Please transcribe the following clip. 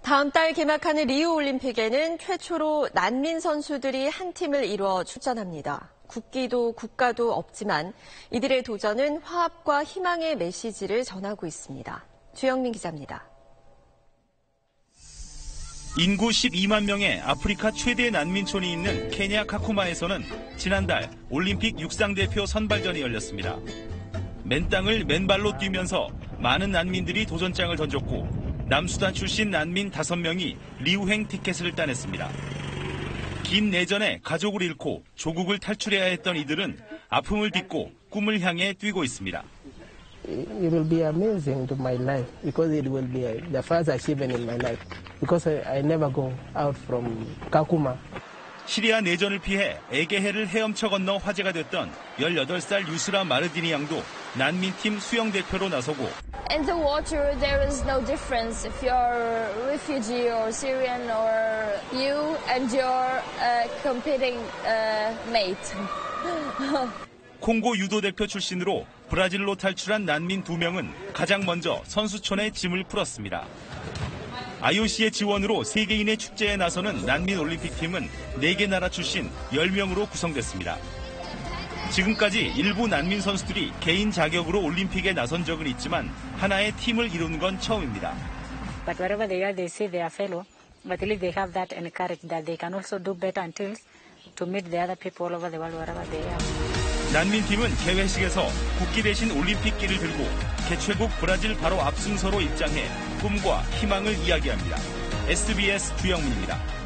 다음 달 개막하는 리우올림픽에는 최초로 난민 선수들이 한 팀을 이루어 출전합니다. 국기도 국가도 없지만 이들의 도전은 화합과 희망의 메시지를 전하고 있습니다. 주영민 기자입니다. 인구 12만 명의 아프리카 최대 난민촌이 있는 케냐 카쿠마에서는 지난달 올림픽 육상대표 선발전이 열렸습니다. 맨 땅을 맨발로 뛰면서 많은 난민들이 도전장을 던졌고 남수단 출신 난민 5명이 리우행 티켓을 따냈습니다. 긴 내전에 가족을 잃고 조국을 탈출해야 했던 이들은 아픔을 딛고 꿈을 향해 뛰고 있습니다. It will be amazing to my life because it will be the first achievement in my life because I never go out from Kakuma. 시리아 내전을 피해 에게해를 헤엄쳐 건너 화제가 됐던 18살 유스라 마르디니 양도 난민팀 수영대표로 나서고 In the water there is no difference if you're refugee or Syrian or you and your competing mate. 콩고 유도 대표 출신으로 브라질로 탈출한 난민 2명은 가장 먼저 선수촌에 짐을 풀었습니다. IOC의 지원으로 세계인의 축제에 나서는 난민 올림픽팀은 4개 나라 출신 10명으로 구성됐습니다. 지금까지 일부 난민 선수들이 개인 자격으로 올림픽에 나선 적은 있지만 하나의 팀을 이루는 건 처음입니다. But wherever they are, they say they are fellow. But at least they have that and courage that they can also do better until to meet the other people all over the world wherever they are. 난민팀은 개회식에서 국기 대신 올림픽기를 들고 개최국 브라질 바로 앞 순서로 입장해 꿈과 희망을 이야기합니다. SBS 주영민입니다.